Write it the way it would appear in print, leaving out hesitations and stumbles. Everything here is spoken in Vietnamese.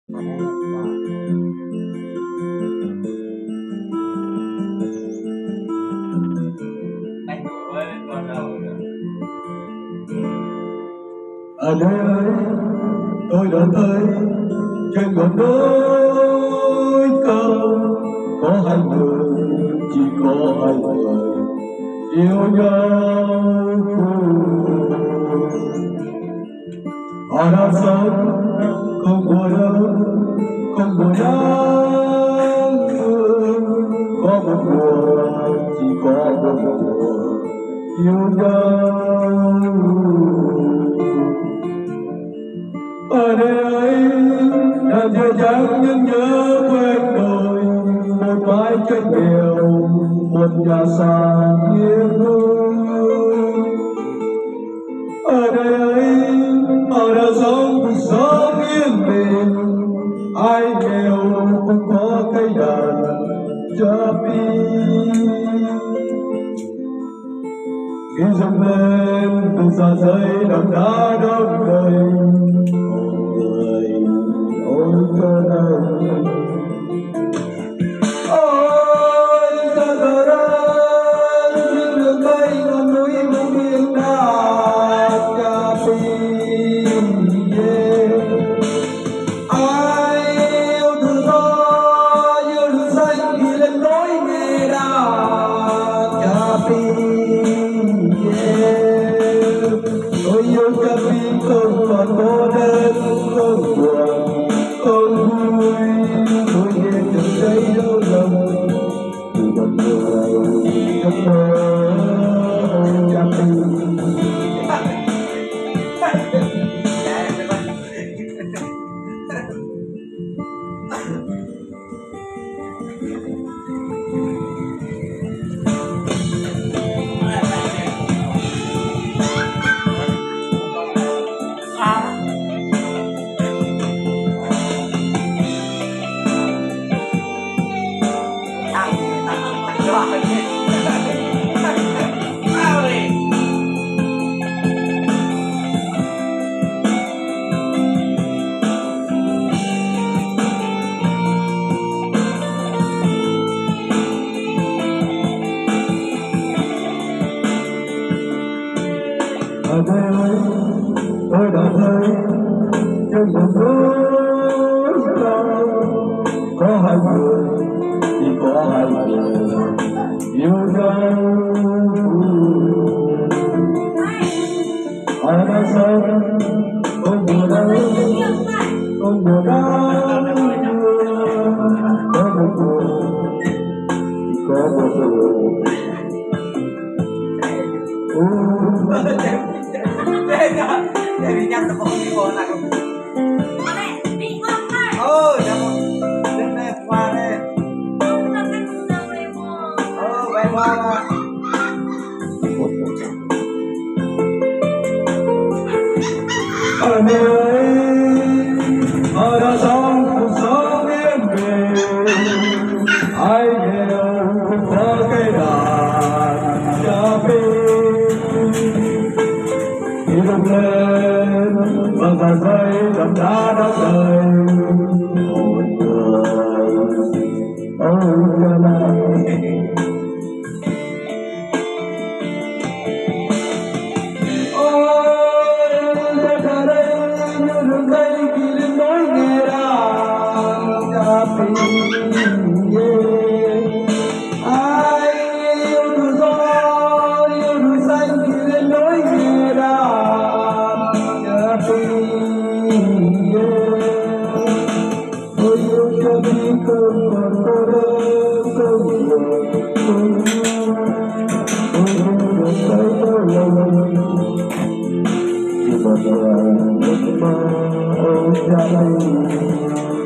Ở đây tôi đã thấy trên ngọn núi cao có hai người, chỉ có hai người yêu nhau. Họ đã sống không buồn đâu, không buồn đau, có một mùa, chỉ có một mùa yêu nhau. Ở đây ấy đã chưa chẳng những nhớ quên đồi, một mái tranh nghèo, một nhà sàn yên vui. Ở đây ấy họ đã sống cuộc sống yên bình, ai nghèo cũng có cây đàn cha pi. Khi dâng lên từ xa dây đậm đá đông đầy, ôi cho đời, ôi cho đời, những đường cây ngọn núi mong biên đá cà phê. Ai yêu tự do, yêu được xanh thì lên nối nghe đá cà phê. Tôi yêu cà phê không còn cô đơn, không buồn, không vui, tôi nghe từng giây đau lòng từ một người trong mơ cà phê. Ở đây tôi đã thấy trên một núi cao có hai người, chỉ có hai người yêu nhau. Họ đã sống không buồn đau, không buồn đau, có một người, có một người. Để đi nhắc nó không đi qua lại không? Đi ngon này. Lên đây qua đây. Không là cái gì đâu em mà. Vậy qua là. Ở nơi họ đã sống cuộc sống yên bình, ai nghèo cũng có cây đàn cà phê. Khi rung lên và cả dây đậm đá đã rời, một người ôi cho đời. Ôi cho đây như đường dây khi lên nối nghe đàn cà phê. Ai yêu tự do, yêu núi xanh khi lên nối nghe đàn cà phê. Tôi yêu cho đi không còn cô đơn, không buồn, không vui. Tôi yêu được thấy đau lòng chỉ một người ước mơ ôi cha ơi.